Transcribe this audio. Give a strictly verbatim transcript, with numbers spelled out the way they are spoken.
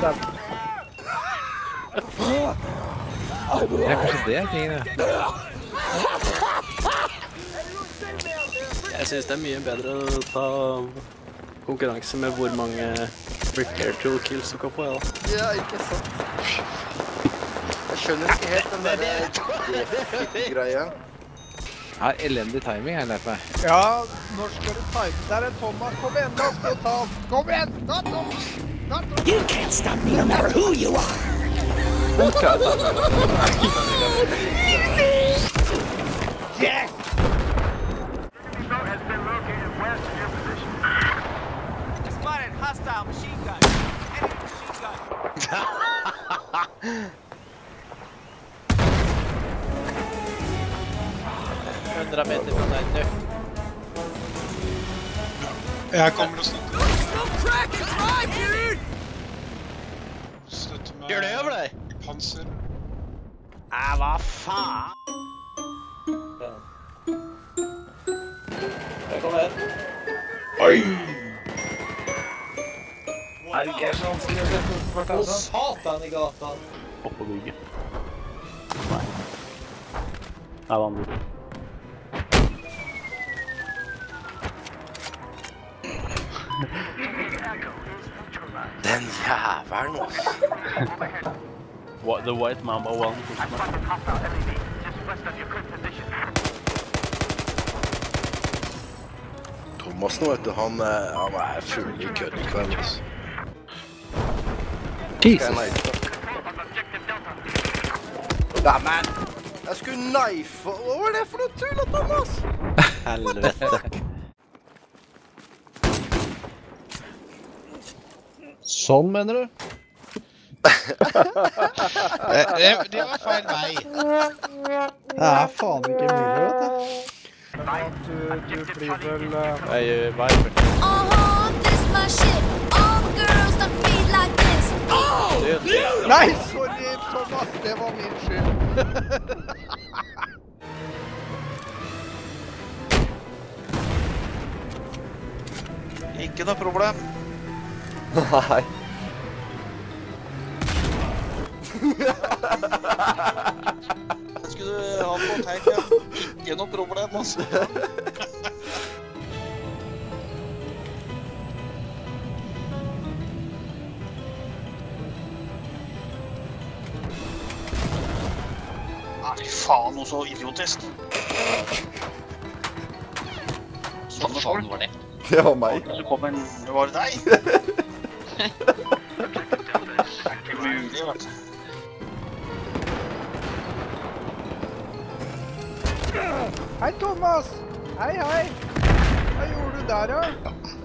Det er kanskje det tingene. Jeg synes det er mye bedre å ta konkurranse med hvor mange repair tool kills du kan få, ja. Ja, ikke sant. Jeg skjønner ikke helt den der greia. Det er elendig timing, har jeg lært meg. Ja, når skal du time? Der er Thomas. Kom igjen, da skal du ta. Kom igjen! Ta Thomas! Ta Thomas! You can't stop me no matter who you are! Yes! Spotted hostile machine gun. Enemy machine gun. hundre meter fra deg nå. Jeg kommer og støtter. Go crack and drive, dude! Støtter meg. Gjør det over deg? Panser. Ah, hva faen? Jeg kommer her. Oi! Er det ikke så vanskelig å sette opp hvert Å, annet? satan i gata. Oppå bygget. Nei. Det er vanlig. Den jævlen, altså. What, the white mamba one. Thomas nå, vet du, han, eh, han er full i kødd i kveld, altså. Jesus! Nei, men! Jeg skulle knife! Hva var det for noe tull, Thomas? Helvete. Sånn, mener du? Det, det var feil vei. Det er faen ikke mulig, vet du. Du, du blir vel... Uh... Jeg gjør viper. Uh-huh, this my shit. All the girls that feel like this. Nei, sorry, Thomas. Det var min skyld. Ikke noe problem. Nei. Skulle du ha på teip, ja. Ikke noe problem, altså. Nei, faen, noe så idiotisk. Sånn faen var det. Det var meg. Så kom en... Det var deg. Ikke mulig, vet du. Hei, Thomas! Hei, hei! Hva gjorde du der, da?